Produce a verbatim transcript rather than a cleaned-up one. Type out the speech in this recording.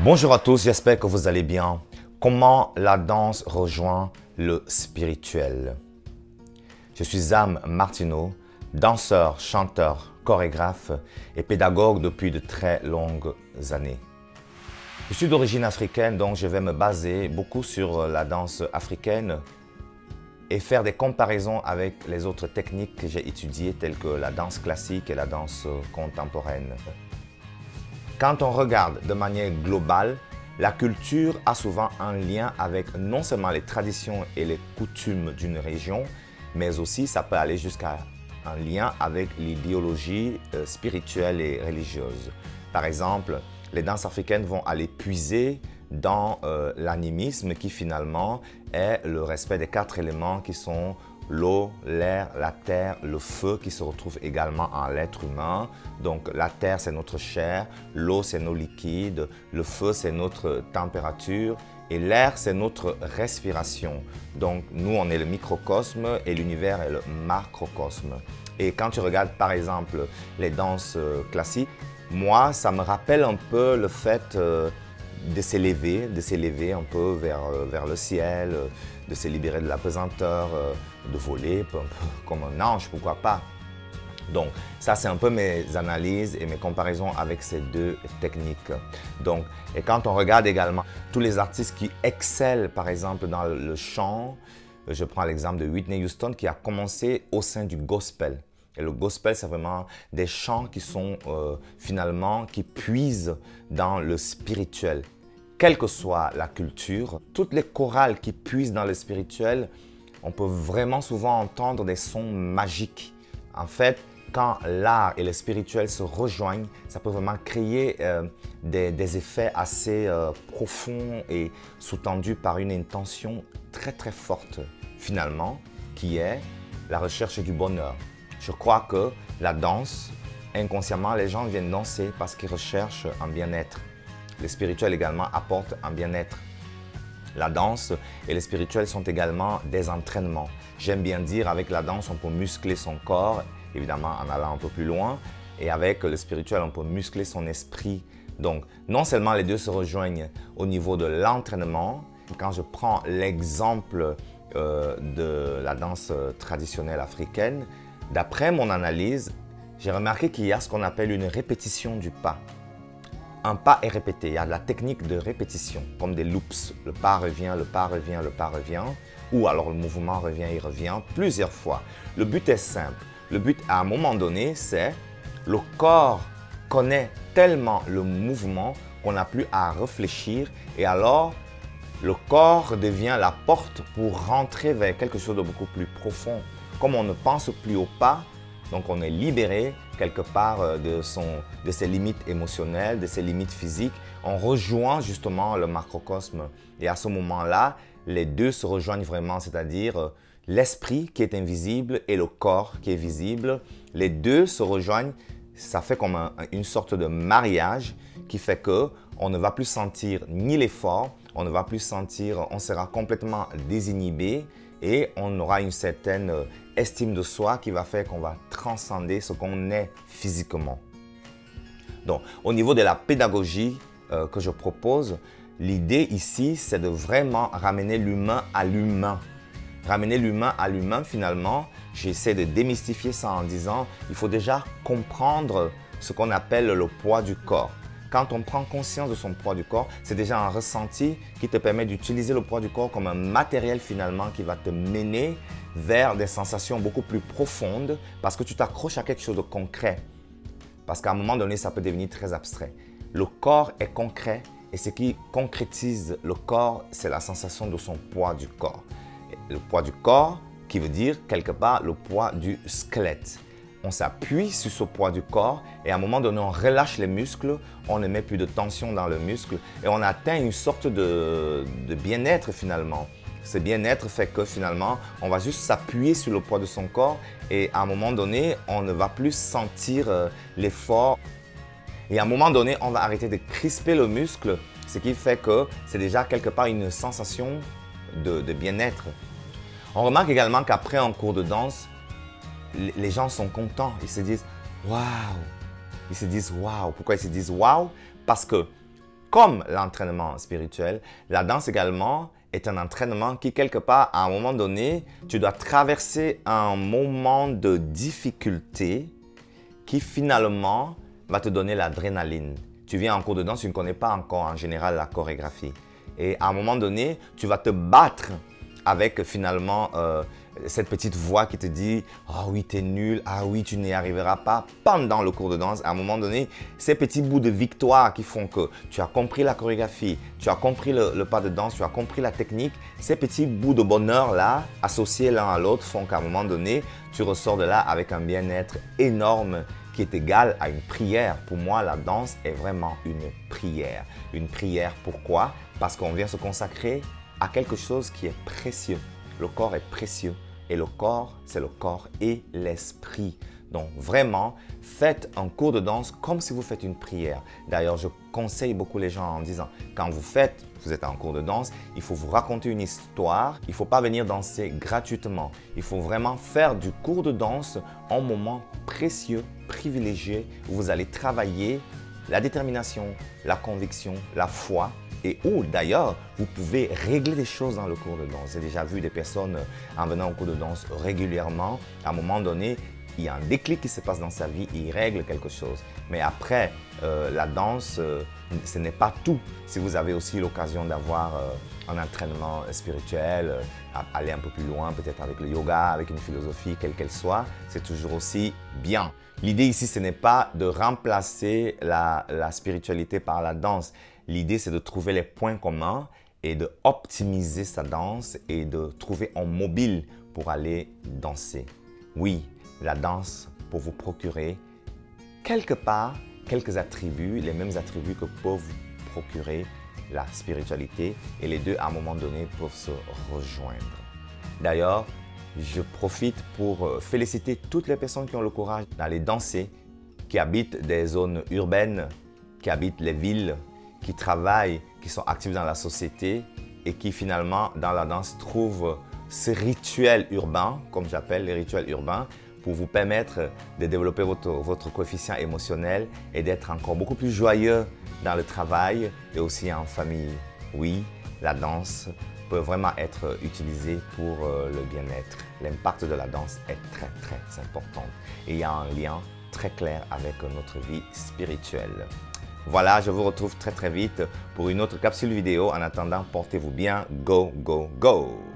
Bonjour à tous, j'espère que vous allez bien. Comment la danse rejoint le spirituel? Je suis Zam Martineau, danseur, chanteur, chorégraphe et pédagogue depuis de très longues années. Je suis d'origine africaine, donc je vais me baser beaucoup sur la danse africaine et faire des comparaisons avec les autres techniques que j'ai étudiées telles que la danse classique et la danse contemporaine. Quand on regarde de manière globale, la culture a souvent un lien avec non seulement les traditions et les coutumes d'une région, mais aussi ça peut aller jusqu'à un lien avec l'idéologie euh, spirituelle et religieuse. Par exemple, les danses africaines vont aller puiser dans euh, l'animisme qui finalement est le respect des quatre éléments qui sont l'eau, l'air, la terre, le feu qui se retrouve également en l'être humain. Donc la terre c'est notre chair, l'eau c'est nos liquides, le feu c'est notre température et l'air c'est notre respiration. Donc nous on est le microcosme et l'univers est le macrocosme. Et quand tu regardes par exemple les danses classiques, moi ça me rappelle un peu le fait euh, de s'élever, de s'élever un peu vers, vers le ciel, de se libérer de la pesanteur, de voler un peu comme un ange, pourquoi pas. Donc ça c'est un peu mes analyses et mes comparaisons avec ces deux techniques. Donc, et quand on regarde également tous les artistes qui excellent par exemple dans le chant, je prends l'exemple de Whitney Houston qui a commencé au sein du gospel. Et le gospel, c'est vraiment des chants qui sont euh, finalement, qui puisent dans le spirituel. Quelle que soit la culture, toutes les chorales qui puisent dans le spirituel, on peut vraiment souvent entendre des sons magiques. En fait, quand l'art et le spirituel se rejoignent, ça peut vraiment créer euh, des, des effets assez euh, profonds et sous-tendus par une intention très très forte, finalement, qui est la recherche du bonheur. Je crois que la danse, inconsciemment, les gens viennent danser parce qu'ils recherchent un bien-être. Le spirituel également apporte un bien-être. La danse et le spirituel sont également des entraînements. J'aime bien dire, avec la danse, on peut muscler son corps, évidemment en allant un peu plus loin. Et avec le spirituel, on peut muscler son esprit. Donc, non seulement les deux se rejoignent au niveau de l'entraînement. Quand je prends l'exemple euh, de la danse traditionnelle africaine, d'après mon analyse, j'ai remarqué qu'il y a ce qu'on appelle une répétition du pas. Un pas est répété, il y a de la technique de répétition, comme des loops. Le pas revient, le pas revient, le pas revient, ou alors le mouvement revient et revient plusieurs fois. Le but est simple. Le but, à un moment donné, c'est le corps connaît tellement le mouvement qu'on n'a plus à réfléchir et alors le corps devient la porte pour rentrer vers quelque chose de beaucoup plus profond. Comme on ne pense plus au pas, donc on est libéré quelque part de, son, de ses limites émotionnelles, de ses limites physiques. On rejoint justement le macrocosme. Et à ce moment-là, les deux se rejoignent vraiment, c'est-à-dire l'esprit qui est invisible et le corps qui est visible. Les deux se rejoignent, ça fait comme un, une sorte de mariage qui fait qu'on ne va plus sentir ni l'effort, on ne va plus sentir, on sera complètement désinhibé et on aura une certaine estime de soi qui va faire qu'on va transcender ce qu'on est physiquement. Donc, au niveau de la pédagogie euh, que je propose, l'idée ici, c'est de vraiment ramener l'humain à l'humain. Ramener l'humain à l'humain, finalement, j'essaie de démystifier ça en disant il faut déjà comprendre ce qu'on appelle le poids du corps. Quand on prend conscience de son poids du corps, c'est déjà un ressenti qui te permet d'utiliser le poids du corps comme un matériel finalement qui va te mener vers des sensations beaucoup plus profondes parce que tu t'accroches à quelque chose de concret. Parce qu'à un moment donné, ça peut devenir très abstrait. Le corps est concret et ce qui concrétise le corps, c'est la sensation de son poids du corps. Le poids du corps qui veut dire quelque part le poids du squelette. On s'appuie sur ce poids du corps et à un moment donné, on relâche les muscles, on ne met plus de tension dans le muscle et on atteint une sorte de, de bien-être finalement. Ce bien-être fait que finalement, on va juste s'appuyer sur le poids de son corps et à un moment donné, on ne va plus sentir euh, l'effort. Et à un moment donné, on va arrêter de crisper le muscle, ce qui fait que c'est déjà quelque part une sensation de, de bien-être. On remarque également qu'après un cours de danse, les gens sont contents, ils se disent « Waouh !» Ils se disent « Waouh !» Pourquoi ils se disent « Waouh » Parce que comme l'entraînement spirituel, la danse également est un entraînement qui, quelque part, à un moment donné, tu dois traverser un moment de difficulté qui, finalement, va te donner l'adrénaline. Tu viens en cours de danse, tu ne connais pas encore en général la chorégraphie. Et à un moment donné, tu vas te battre avec, finalement, euh, cette petite voix qui te dit « Ah oui, tu es nul, ah oui, tu n'y arriveras pas » pendant le cours de danse. À un moment donné, ces petits bouts de victoire qui font que tu as compris la chorégraphie, tu as compris le, le pas de danse, tu as compris la technique, ces petits bouts de bonheur-là, associés l'un à l'autre, font qu'à un moment donné, tu ressors de là avec un bien-être énorme qui est égal à une prière. Pour moi, la danse est vraiment une prière. Une prière, pourquoi? Parce qu'on vient se consacrer à quelque chose qui est précieux. Le corps est précieux et le corps, c'est le corps et l'esprit. Donc vraiment, faites un cours de danse comme si vous faites une prière. D'ailleurs, je conseille beaucoup les gens en disant, quand vous faites, vous êtes en cours de danse, il faut vous raconter une histoire. Il ne faut pas venir danser gratuitement. Il faut vraiment faire du cours de danse un moment précieux, privilégié, où vous allez travailler la détermination, la conviction, la foi. Et où d'ailleurs, vous pouvez régler des choses dans le cours de danse. J'ai déjà vu des personnes en venant au cours de danse régulièrement. À un moment donné, il y a un déclic qui se passe dans sa vie, il règle quelque chose. Mais après, euh, la danse, euh, ce n'est pas tout. Si vous avez aussi l'occasion d'avoir euh, un entraînement spirituel, euh, aller un peu plus loin, peut-être avec le yoga, avec une philosophie, quelle qu'elle soit, c'est toujours aussi bien. L'idée ici, ce n'est pas de remplacer la, la spiritualité par la danse. L'idée, c'est de trouver les points communs et de optimiser sa danse et de trouver un mobile pour aller danser. Oui, la danse pour vous procurer quelque part quelques attributs, les mêmes attributs que peuvent vous procurer la spiritualité et les deux à un moment donné peuvent se rejoindre. D'ailleurs, je profite pour féliciter toutes les personnes qui ont le courage d'aller danser, qui habitent des zones urbaines, qui habitent les villes, qui travaillent, qui sont actifs dans la société et qui finalement dans la danse trouvent ces rituels urbains, comme j'appelle les rituels urbains, pour vous permettre de développer votre, votre coefficient émotionnel et d'être encore beaucoup plus joyeux dans le travail et aussi en famille. Oui, la danse peut vraiment être utilisée pour euh, le bien-être. L'impact de la danse est très très important et il y a un lien très clair avec notre vie spirituelle. Voilà, je vous retrouve très très vite pour une autre capsule vidéo. En attendant, portez-vous bien. Go, go, go!